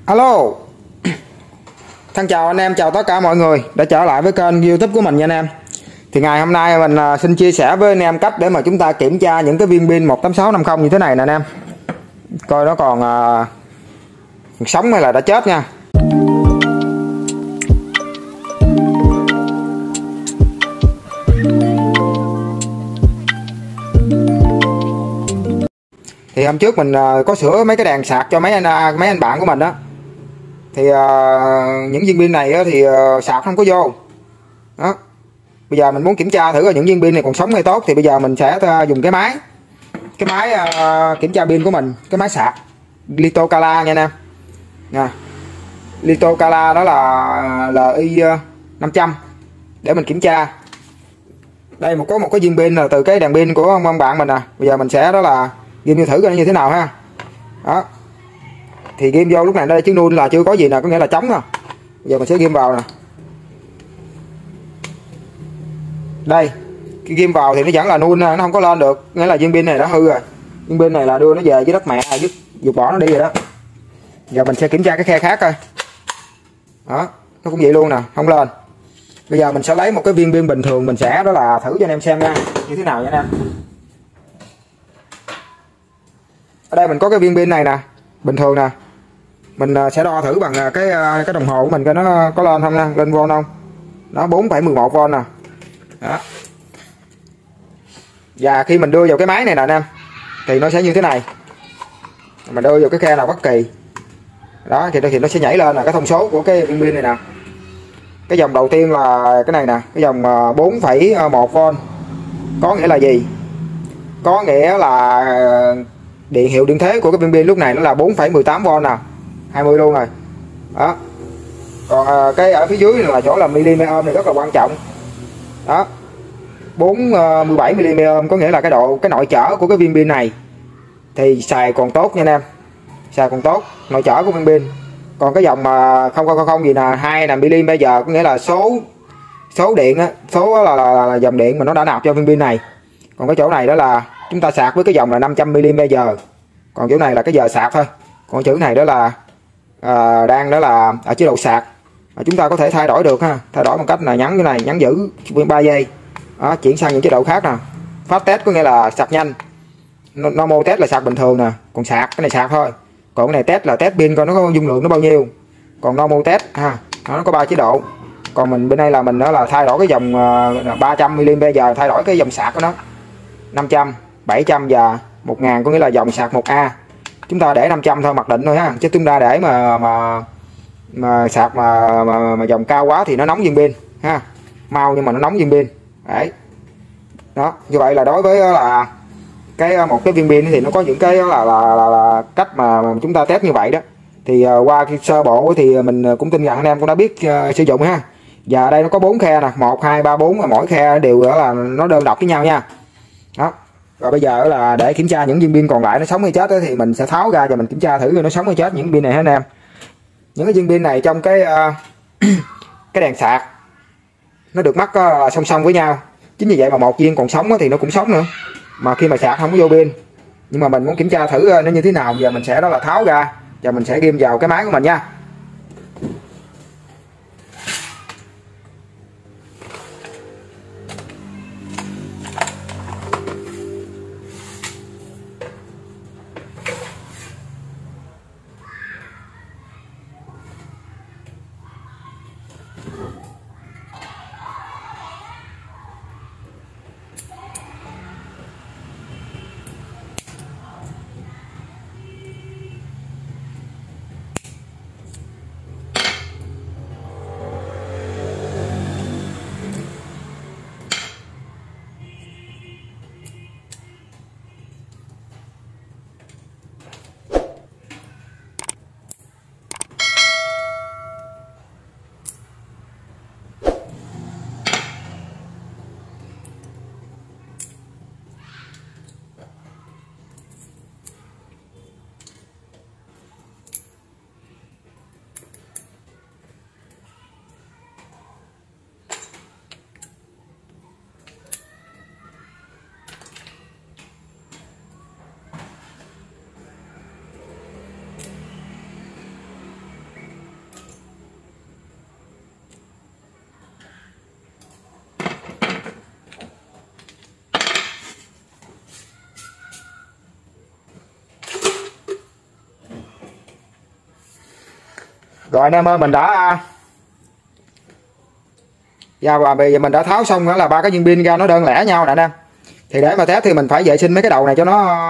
Alo, thân chào anh em, chào tất cả mọi người đã trở lại với kênh YouTube của mình nha anh em. Thì ngày hôm nay mình xin chia sẻ với anh em cách để mà chúng ta kiểm tra những cái viên pin 18650 như thế này nè anh em. Coi nó còn sống hay là đã chết nha. Thì hôm trước mình có sửa mấy cái đèn sạc cho mấy anh bạn của mình đó. Thì những viên pin này thì sạc không có vô đó. Bây giờ mình muốn kiểm tra thử những viên pin này còn sống hay tốt, thì bây giờ mình sẽ dùng cái máy kiểm tra pin của mình, cái máy sạc Litokala nha anh em nha. Litokala đó là LI 500 để mình kiểm tra. Đây có một cái viên pin là từ cái đèn pin của ông bạn mình nè. Bây giờ mình sẽ đó là ghim thử coi nó như thế nào ha. Đó, thì ghim vô lúc này đây chứ null là chưa có gì nè, có nghĩa là trống nè. Bây giờ mình sẽ ghim vào nè. Đây, khi ghim vào thì nó vẫn là null, nó không có lên được, nghĩa là viên pin này đã hư rồi. Viên pin này là đưa nó về với đất mẹ, vứt bỏ nó đi rồi đó. Giờ mình sẽ kiểm tra cái khe khác coi. Đó, nó cũng vậy luôn nè, không lên. Bây giờ mình sẽ lấy một cái viên pin bình thường, mình sẽ đó là thử cho anh em xem nha, như thế nào nha anh em. Ở đây mình có cái viên pin này nè, bình thường nè. Mình sẽ đo thử bằng cái đồng hồ của mình coi nó có lên không nha, lên volt không. Đó, 4,11V nè. Đó. Và khi mình đưa vào cái máy này nè anh em, thì nó sẽ như thế này. Mình đưa vào cái khe nào bất kỳ. Đó, thì nó sẽ nhảy lên là cái thông số của cái viên pin này nè. Cái dòng đầu tiên là cái này nè, cái dòng 4,1V. Có nghĩa là gì? Có nghĩa là điện hiệu điện thế của cái viên pin lúc này nó là 4,18V nè, 20 luôn rồi. Đó. Còn cái ở phía dưới là chỗ là mm này rất là quan trọng. Đó. 47 mm có nghĩa là cái nội chở của cái viên pin này thì xài còn tốt nha anh em. Xài còn tốt, nội chở của viên pin. Còn cái dòng mà 000 gì nè, 2 nè mm có nghĩa là số điện á, số là dòng điện mà nó đã nạp cho viên pin này. Còn cái chỗ này đó là chúng ta sạc với cái dòng là 500 mm. Còn chỗ này là cái giờ sạc thôi. Còn chữ này đó là đang đó là ở chế độ sạc. Chúng ta có thể thay đổi được ha, thay đổi bằng cách là nhấn cái này, nhấn giữ 3 giây. Đó, chuyển sang những chế độ khác nè. Fast test có nghĩa là sạc nhanh. Normal test là sạc bình thường nè, còn sạc cái này sạc thôi. Còn cái này test là test pin coi nó có dung lượng nó bao nhiêu. Còn normal test ha, nó có 3 chế độ. Còn mình bên đây là mình đó là thay đổi cái dòng 300 mm, thay đổi cái dòng sạc của nó. 500, 700 và 1000 có nghĩa là dòng sạc 1A. Chúng ta để 500 thôi, mặc định thôi ha, chứ chúng ta để mà sạc mà dòng cao quá thì nó nóng viên pin ha. Mau nhưng mà nó nóng viên pin. Đấy. Đó, như vậy là đối với là một cái viên pin thì nó có những cái là cách mà chúng ta test như vậy đó. Thì qua sơ bộ thì mình cũng tin rằng anh em cũng đã biết sử dụng ha. Và ở đây nó có 4 khe nè, 1 2 3 4, mỗi khe đều là nó đơn độc với nhau nha. Đó. Rồi bây giờ là để kiểm tra những viên pin còn lại nó sống hay chết thì mình sẽ tháo ra và mình kiểm tra thử coi nó sống hay chết những pin này ha anh em. Những cái viên pin này trong cái đèn sạc nó được mắc song song với nhau. Chính vì vậy mà một viên còn sống thì nó cũng sống nữa. Mà khi mà sạc không có vô pin. Nhưng mà mình muốn kiểm tra thử nó như thế nào, giờ mình sẽ đó là tháo ra và mình sẽ ghim vào cái máy của mình nha. Rồi anh em ơi, mình đã và bây giờ mình đã tháo xong đó là ba cái viên pin ra nó đơn lẻ nhau nè anh em. Thì để mà test thì mình phải vệ sinh mấy cái đầu này cho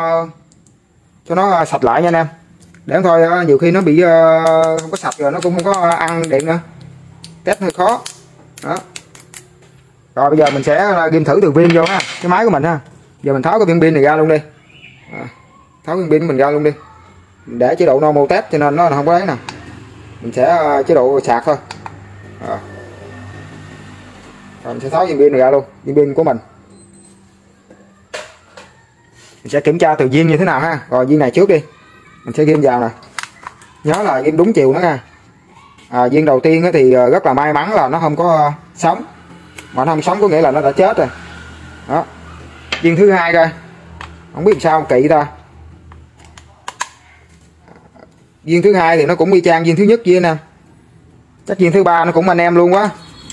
nó sạch lại nha anh em. Để không thôi nhiều khi nó bị không có sạch rồi nó cũng không có ăn điện nữa, test hơi khó đó. Rồi bây giờ mình sẽ ghim thử từ pin vô ha, cái máy của mình ha. Giờ mình tháo cái viên pin này ra luôn đi, tháo viên pin của mình ra luôn đi, để chế độ normal test cho nên nó không có đấy nè. Mình sẽ chế độ sạc thôi. Rồi mình sẽ tháo viên pin này ra luôn, viên pin của mình sẽ kiểm tra từ viên như thế nào ha. Rồi viên này trước đi, mình sẽ ghim vào nè, nhớ là ghim đúng chiều nữa nha. Viên đầu tiên thì rất là may mắn là nó không có sống, mà nó không sống có nghĩa là nó đã chết rồi đó. Viên thứ hai coi không biết làm sao kỵ ta. Viên thứ hai thì nó cũng y chang viên thứ nhất kia nè, chắc viên thứ ba nó cũng anh em luôn quá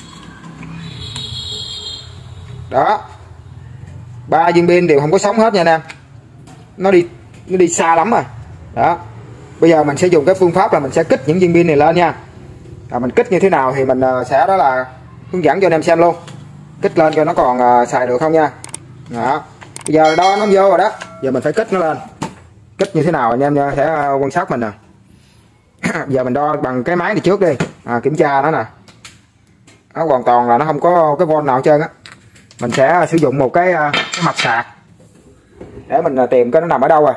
đó. Ba viên pin đều không có sống hết nha anh em, nó đi xa lắm rồi đó. Bây giờ mình sẽ dùng cái phương pháp là mình sẽ kích những viên pin này lên nha. Mình kích như thế nào thì mình sẽ đó là hướng dẫn cho anh em xem luôn, kích lên cho nó còn xài được không nha đó. Bây giờ đo nó vô rồi đó, giờ mình phải kích nó lên. Kích như thế nào anh em sẽ quan sát mình nè. Giờ mình đo bằng cái máy này trước đi, kiểm tra nó nè, nó hoàn toàn là nó không có cái von nào hết trơn á. Mình sẽ sử dụng một cái mặt sạc để mình tìm cái nó nằm ở đâu rồi.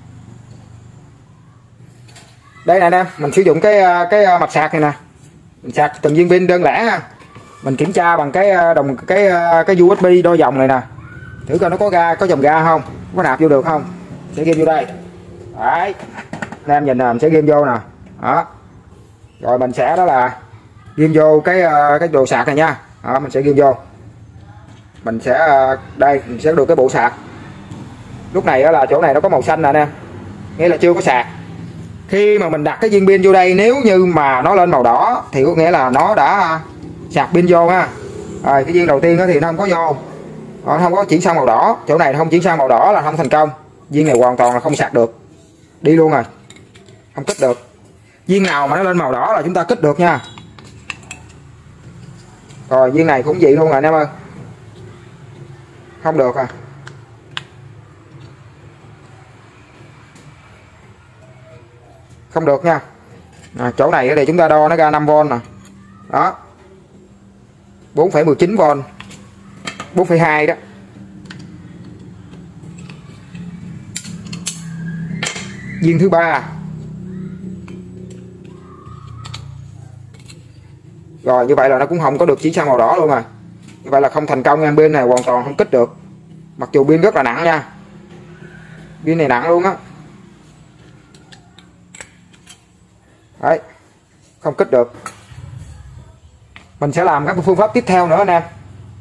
Đây nè anh em, mình sử dụng cái mặt sạc này nè, mình sạc từng viên pin đơn lẻ ha. Mình kiểm tra bằng cái USB đo dòng này nè, thử coi nó có dòng ga không, có nạp vô được không. Sẽ ghim vô đây đấy, anh em nhìn nè, mình sẽ ghim vô nè đó. Rồi mình sẽ đó là ghim vô cái đồ sạc này nha đó, mình sẽ ghim vô. Mình sẽ đây, mình sẽ được cái bộ sạc. Lúc này là chỗ này nó có màu xanh nè anh em, nghĩa là chưa có sạc. Khi mà mình đặt cái viên pin vô đây, nếu như mà nó lên màu đỏ thì có nghĩa là nó đã sạc pin vô ha. Rồi cái viên đầu tiên thì nó không có vô, nó không có chuyển sang màu đỏ, chỗ này không chuyển sang màu đỏ là không thành công. Viên này hoàn toàn là không sạc được, đi luôn rồi, không kích được. Viên nào mà nó lên màu đỏ là chúng ta kích được nha. Rồi viên này cũng vậy luôn rồi anh em ơi, không được à. Không được nha. Chỗ này thì chúng ta đo nó ra 5V nè đó, 4,19V, 4,2 đó. Viên thứ ba. Rồi như vậy là nó cũng không có được chuyển sang màu đỏ luôn à. Như vậy là không thành công nha, pin này hoàn toàn không kích được. Mặc dù pin rất là nặng nha, pin này nặng luôn á. Đấy, không kích được. Mình sẽ làm các phương pháp tiếp theo nữa anh em.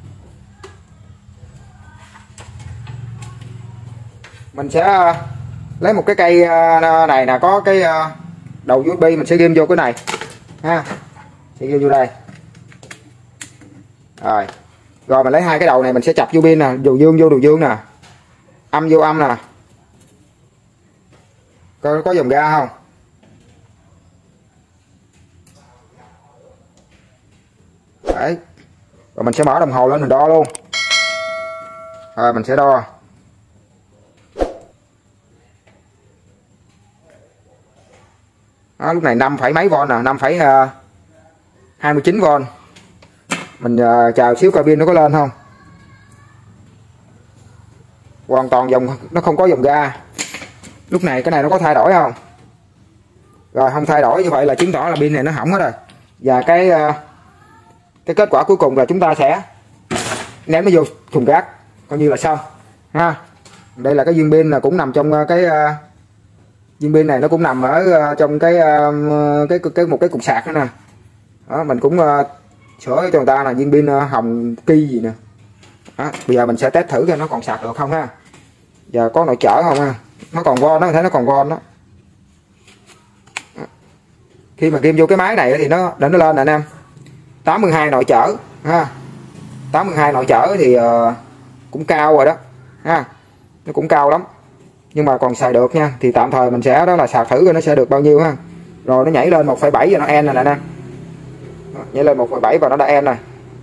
Mình sẽ lấy một cái cây này là có cái đầu USB, mình sẽ ghim vô cái này ha, sẽ ghim vô đây. Rồi mình lấy hai cái đầu này mình sẽ chập vô pin nè, đồ dương vô đồ dương nè, âm vô âm nè, coi có dòng ga không. Đấy. Rồi mình sẽ mở đồng hồ lên mình đo luôn. Rồi mình sẽ đo. Đó, lúc này 5 phẩy mấy von nè, 5,29V. Mình chờ xíu coi pin nó có lên không. Hoàn toàn dòng nó không có dòng ga. Lúc này cái này nó có thay đổi không? Rồi không thay đổi, như vậy là chứng tỏ là pin này nó hỏng hết rồi. Và cái kết quả cuối cùng là chúng ta sẽ ném nó vô thùng rác, coi như là xong ha. Đây là cái viên pin là cũng nằm trong cái viên pin này, nó cũng nằm ở trong một cái cục sạc nữa nè. Đó, mình cũng sửa cho người ta là viên pin hồng kỳ gì nè. Đó, bây giờ mình sẽ test thử coi nó còn sạc được không ha. Giờ có nội chở không ha, nó còn von, nó thấy nó còn von đó. Khi mà ghim vô cái máy này thì nó để nó lên nè anh em, 82 nội chở ha. 82 nội chở thì cũng cao rồi đó ha, nó cũng cao lắm, nhưng mà còn xài được nha. Thì tạm thời mình sẽ đó là sạc thử coi nó sẽ được bao nhiêu ha. rồi nó nhảy lên 1,7 và nó end rồi nè anh em. Nhảy lên 1,7 và nó đã end rồi.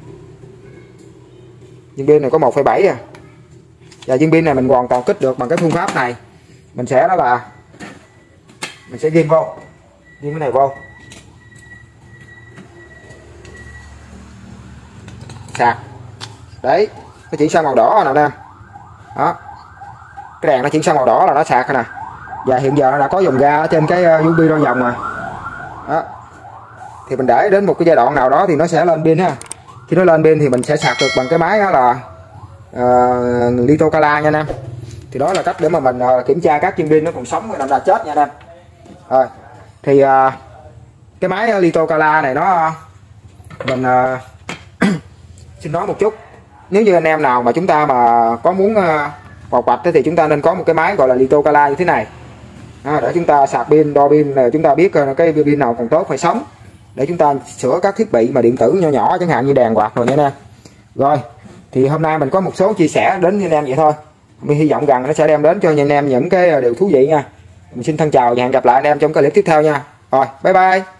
Viên pin này có 1,7 à. Và viên pin này mình hoàn toàn kích được bằng cái phương pháp này. Mình sẽ đó là mình sẽ ghim vô, ghim cái này vô, sạc. Đấy, nó chuyển sang màu đỏ rồi nè anh em. Đó, cái đèn nó chuyển sang màu đỏ là nó sạc rồi nè. Và hiện giờ nó đã có dòng ga ở trên cái USB đo dòng rồi. Đó, thì mình để đến một cái giai đoạn nào đó thì nó sẽ lên pin ha. Khi nó lên pin thì mình sẽ sạc được bằng cái máy đó là Litokala nha anh em. Thì đó là cách để mà mình kiểm tra các viên pin nó còn sống hay là chết nha anh em. Rồi thì cái máy Litokala này nó mình xin nói một chút, nếu như anh em nào mà chúng ta mà có muốn bọc bạch thì chúng ta nên có một cái máy gọi là Litokala như thế này, để chúng ta sạc pin, đo pin, chúng ta biết cái pin nào còn tốt phải sống, để chúng ta sửa các thiết bị mà điện tử nhỏ nhỏ chẳng hạn như đèn quạt rồi nha anh em. Rồi thì hôm nay mình có một số chia sẻ đến với anh em vậy thôi. Mình hy vọng rằng nó sẽ đem đến cho anh em những cái điều thú vị nha. Mình xin thân chào và hẹn gặp lại anh em trong clip tiếp theo nha. Rồi bye bye.